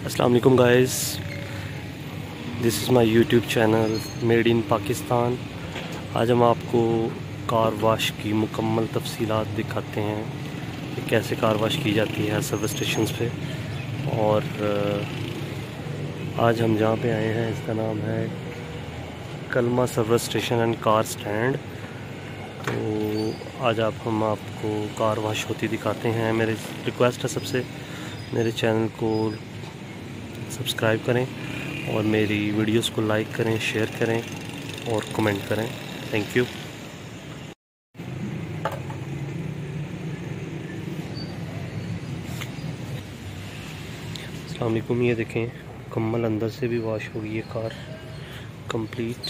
अस्सलाम वालेकुम guys, this is my YouTube channel made in Pakistan. आज हम आपको कार वाश की मुकम्मल तफसीलात दिखाते हैं कि कैसे कार वाश की जाती है सर्विस स्टेशन पे। और आज हम जहाँ पे आए हैं इसका नाम है Kalma service station and car stand. तो आज हम आपको कार वाश होती दिखाते हैं। मेरी रिक्वेस्ट है सबसे, मेरे चैनल को सब्सक्राइब करें और मेरी वीडियोस को लाइक करें, शेयर करें और कमेंट करें। Thank you. अस्सलाम वालेकुम। ये देखें, मुकम्मल अंदर से भी वॉश होगी ये कार कंप्लीट।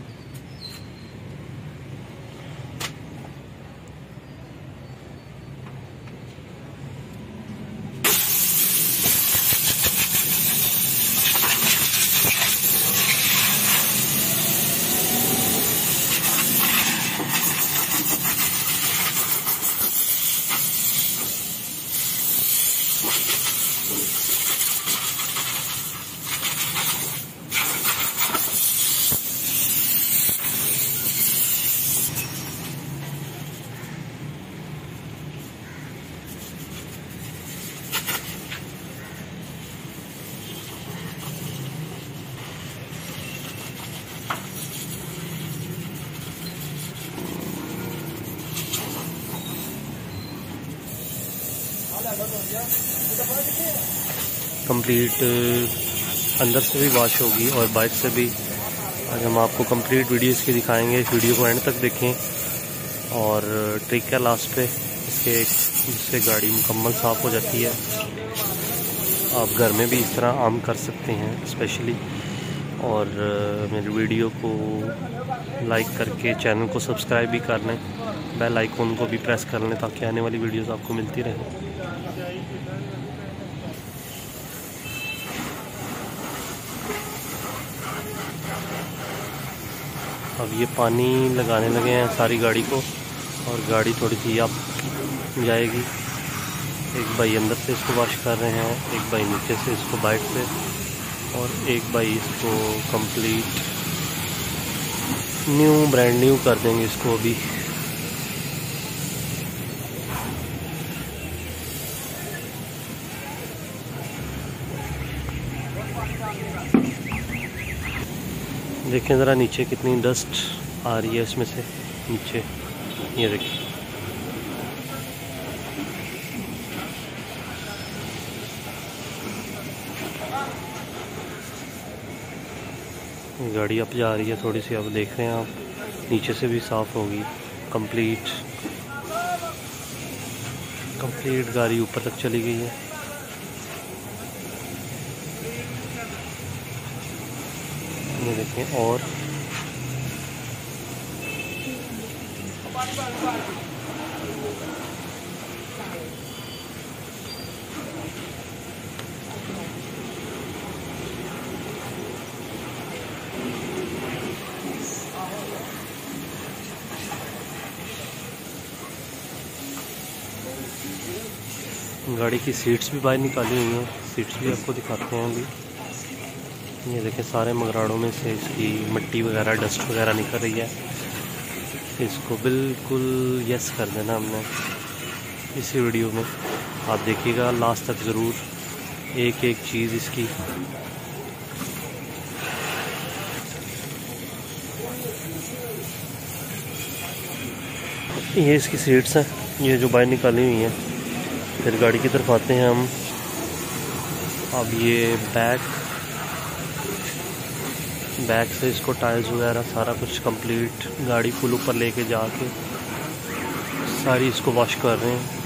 कंप्लीट अंदर से भी वॉश होगी और बाइक से भी। आज हम आपको कंप्लीट वीडियो इसकी दिखाएंगे। इस वीडियो को एंड तक देखें और ट्रिक है लास्ट पे जिससे गाड़ी मुकम्मल साफ़ हो जाती है। आप घर में भी इस तरह आम कर सकते हैं स्पेशली। और मेरी वीडियो को लाइक करके चैनल को सब्सक्राइब भी कर लें, बेल आइकन को भी प्रेस कर लें ताकि आने वाली वीडियोस आपको मिलती रहें। अब ये पानी लगाने लगे हैं सारी गाड़ी को और गाड़ी थोड़ी सी अब जाएगी। एक भाई अंदर से इसको वॉश कर रहे हैं, एक भाई नीचे से इसको बाइक से, और एक भाई इसको कंप्लीट ब्रांड न्यू कर देंगे इसको अभी। देखें ज़रा नीचे कितनी डस्ट आ रही है इसमें से नीचे, ये देखिए। गाड़ी अब जा रही है थोड़ी सी, अब देख रहे हैं आप, नीचे से भी साफ़ होगी कंप्लीट गाड़ी ऊपर तक चली गई है। ये देखें। और गाड़ी की सीट्स भी बाहर निकाली हुई हैं, सीट्स भी आपको दिखाते हैं अभी। ये देखें, सारे मगराड़ों में से इसकी मिट्टी वगैरह, डस्ट वगैरह निकल रही है। इसको बिल्कुल यस कर देना हमने इसी वीडियो में। आप देखिएगा लास्ट तक ज़रूर, एक एक चीज़ इसकी। ये इसकी सीट्स हैं, ये जो बाहर निकाली हुई हैं। फिर गाड़ी की तरफ आते हैं हम। अब ये बैक से इसको टायर्स वगैरह सारा कुछ कंप्लीट गाड़ी फुल ऊपर लेके जाके सारी इसको वॉश कर रहे हैं।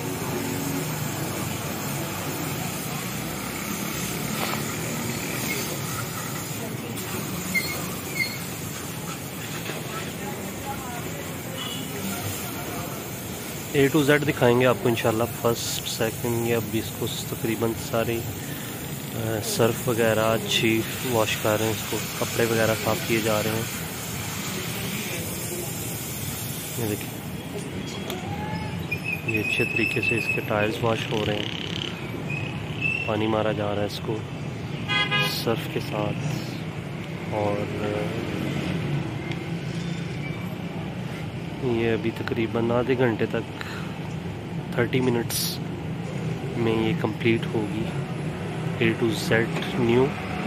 A to Z दिखाएंगे आपको इंशाल्लाह। फर्स्ट सेकंड या 20 को तकरीबन सारी सर्फ वगैरह अच्छी वॉश कर रहे हैं इसको, कपड़े वगैरह साफ़ किए जा रहे हैं। ये देखिए, ये अच्छे तरीके से इसके टायर्स वॉश हो रहे हैं, पानी मारा जा रहा है इसको। सर्फ के साथ। और ये अभी तकरीबन आधे घंटे तक 30 मिनट्स में ये कंप्लीट होगी A to Z न्यू।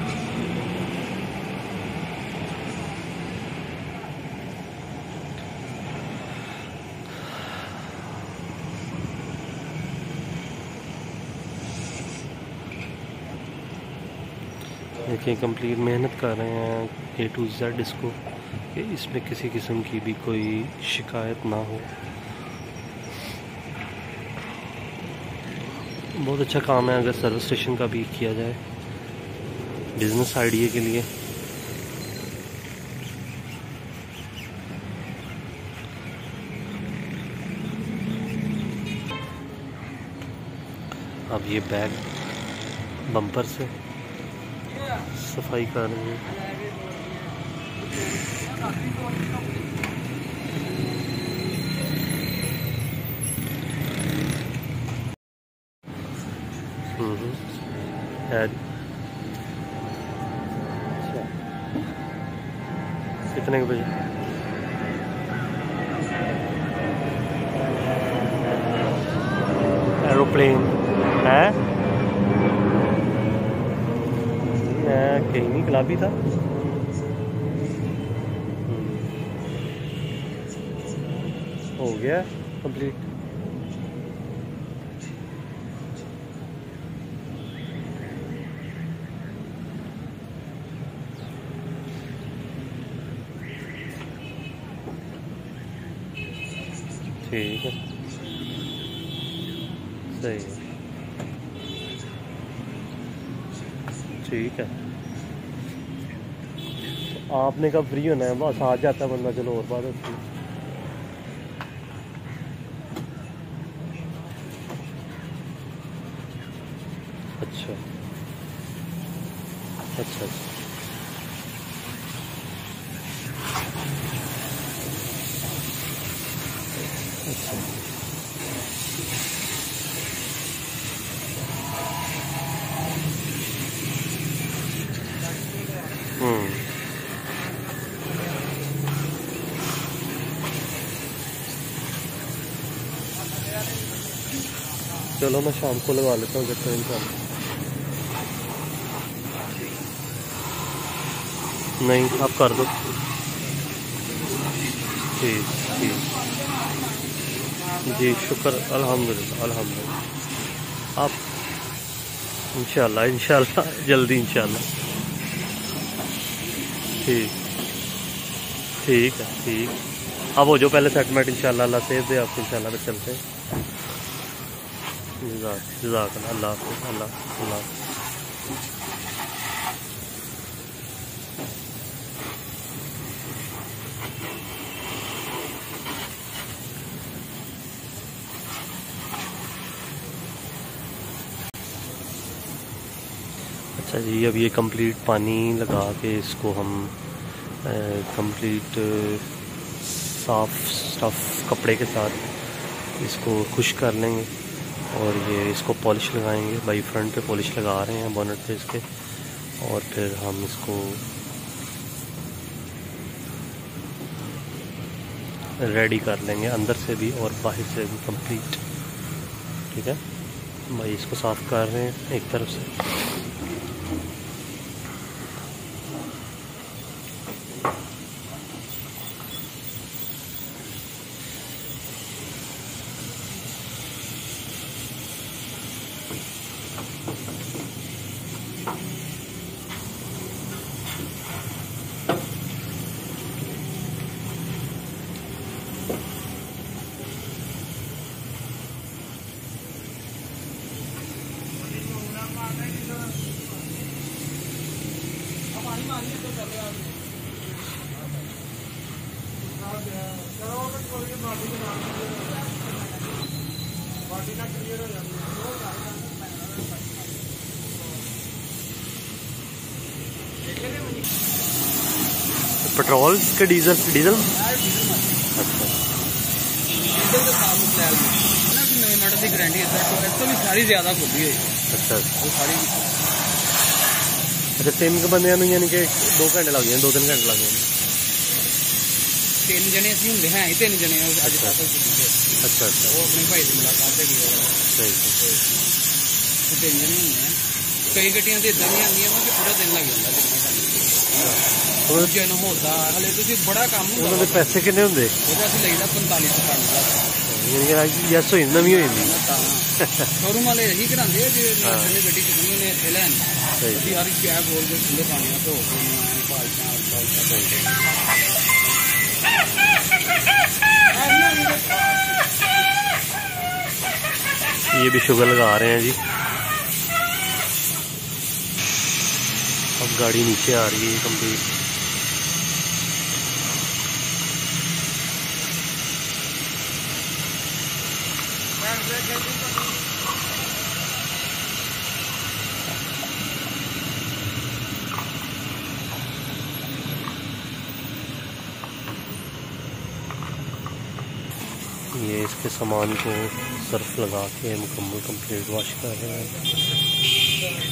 देखिए कंप्लीट मेहनत कर रहे हैं A to Z इसको, कि इसमें किसी किस्म की भी कोई शिकायत ना हो। बहुत अच्छा काम है अगर सर्विस स्टेशन का भी किया जाए बिजनेस आइडिया के लिए। अब ये बैग बम्पर से सफाई कर रहे हैं। अच्छा, कितने के बजे? एरोप्लेन है, मैं कहीं नहीं गुलाबी था। हो गया कंप्लीट। ठीक है, सही है, ठीक है। तो आपने कब फ्री होना है? बस आ जाता है बंदा, चलो और बात होती है। अच्छा अच्छा अच्छा, अच्छा। चलो मैं शाम को लगा लेता हूँ जब तक इंशाल्लाह। नहीं आप कर दो। ठीक ठीक जी, शुक्र, अल्हम्दुलिल्लाह अल्हम्दुलिल्लाह। आप इंशाल्लाह जल्दी इंशाल्लाह। ठीक ठीक है, ठीक। अब हो जो पहले सेटलमेंट इंशाल्लाह, अल्लाह सेव दे आपको इंशाल्लाह। पे चलते हैं। जज़ाकल्लाह, अल्लाह हाफ़िज़, अल्लाह। अच्छा जी, अब ये कंप्लीट पानी लगा के इसको हम कंप्लीट साफ कपड़े के साथ इसको खुश कर लेंगे और ये इसको पॉलिश लगाएंगे। भाई फ्रंट पे पॉलिश लगा रहे हैं बोनट पे इसके, और फिर हम इसको रेडी कर लेंगे अंदर से भी और बाहर से भी कंप्लीट। ठीक है भाई, इसको साफ़ कर रहे हैं एक तरफ से। पेट्रोल के डीजल अच्छा, डीजल के साथ नए मॉडल की गारंटी है सर, तो भी सारी ज्यादा खुली है। अच्छा, वो सारी अच्छा 3 बंदियां नूं यानी कि 2 घंटे लग जाने, 2-3 घंटे लग जाने। 3 जने असं होंगे हैं ही 3 जने अज तक। अच्छा अच्छा वो अपने भाई की मुलाकात है सही 3 जने होंगे हैं। कई गड्डियां तो इदा भी आंदियां कि पूरा दिन लग जाता जन होता हले तो बड़ा काम होंगे। पैसे किन्ने होंगे? असं लगता 45 से 50 लाख यस हो नवी हो शोरूम वाले यही कराते जो गड्डी चुकनी उन्हें इतने लैन हर कैब बोल के ठंडे पानी में धो ये भी शुगर लगा रहे हैं जी। अब गाड़ी नीचे आ रही है कंप्लीट। ये इसके सामान को सर्फ लगा के मुकम्मल कंप्लीट वॉश कर रहे हैं।